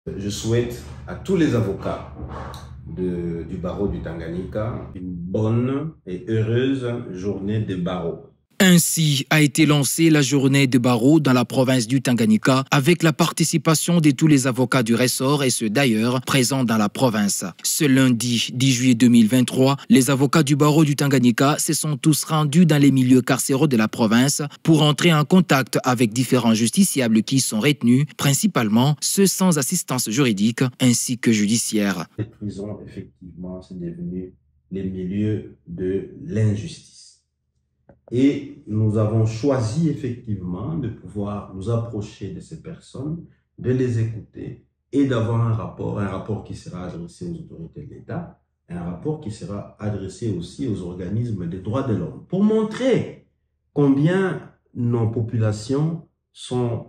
Je souhaite à tous les avocats du barreau du Tanganyika une bonne et heureuse journée de barreau. Ainsi a été lancée la journée de barreau dans la province du Tanganyika avec la participation de tous les avocats du ressort et ceux d'ailleurs présents dans la province. Ce lundi 10 juillet 2023, les avocats du barreau du Tanganyika se sont tous rendus dans les milieux carcéraux de la province pour entrer en contact avec différents justiciables qui sont retenus, principalement ceux sans assistance juridique ainsi que judiciaire. Les prisons, effectivement, c'est devenu les milieux de l'injustice. Et nous avons choisi effectivement de pouvoir nous approcher de ces personnes, de les écouter et d'avoir un rapport qui sera adressé aux autorités de l'État, un rapport qui sera adressé aussi aux organismes des droits de l'homme, pour montrer combien nos populations sont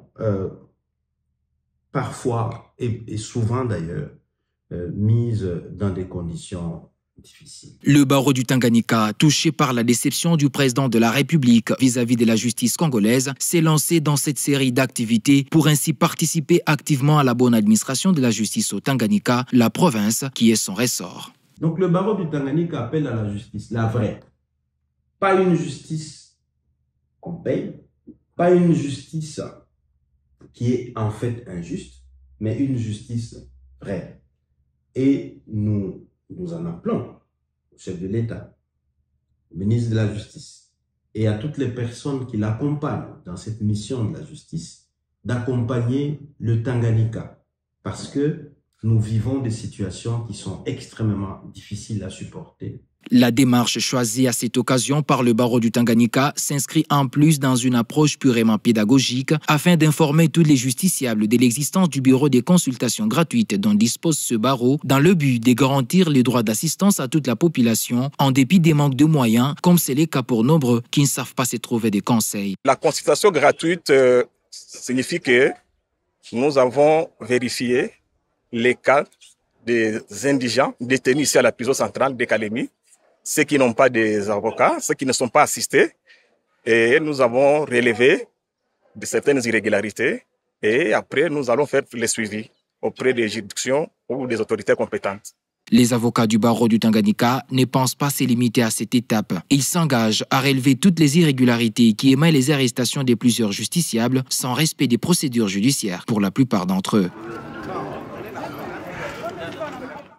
parfois et souvent d'ailleurs mises dans des conditions difficile. Le barreau du Tanganyika, touché par la déception du président de la République vis-à-vis de la justice congolaise, s'est lancé dans cette série d'activités pour ainsi participer activement à la bonne administration de la justice au Tanganyika, la province qui est son ressort. Donc le barreau du Tanganyika appelle à la justice, la vraie. Pas une justice qu'on paye, pas une justice qui est en fait injuste, mais une justice vraie. Et nous en appelons au chef de l'État, au ministre de la Justice et à toutes les personnes qui l'accompagnent dans cette mission de la justice d'accompagner le Tanganyika parce que nous vivons des situations qui sont extrêmement difficiles à supporter. La démarche choisie à cette occasion par le barreau du Tanganyika s'inscrit en plus dans une approche purement pédagogique afin d'informer tous les justiciables de l'existence du bureau des consultations gratuites dont dispose ce barreau dans le but de garantir les droits d'assistance à toute la population en dépit des manques de moyens, comme c'est le cas pour nombreux qui ne savent pas se trouver des conseils. La consultation gratuite signifie que nous avons vérifié les cas des indigents détenus ici à la prison centrale de Kalemi, ceux qui n'ont pas des avocats, ceux qui ne sont pas assistés. Et nous avons relevé de certaines irrégularités. Et après, nous allons faire les suivis auprès des juridictions ou des autorités compétentes. Les avocats du barreau du Tanganyika ne pensent pas se limiter à cette étape. Ils s'engagent à relever toutes les irrégularités qui émaillent les arrestations de plusieurs justiciables sans respect des procédures judiciaires pour la plupart d'entre eux.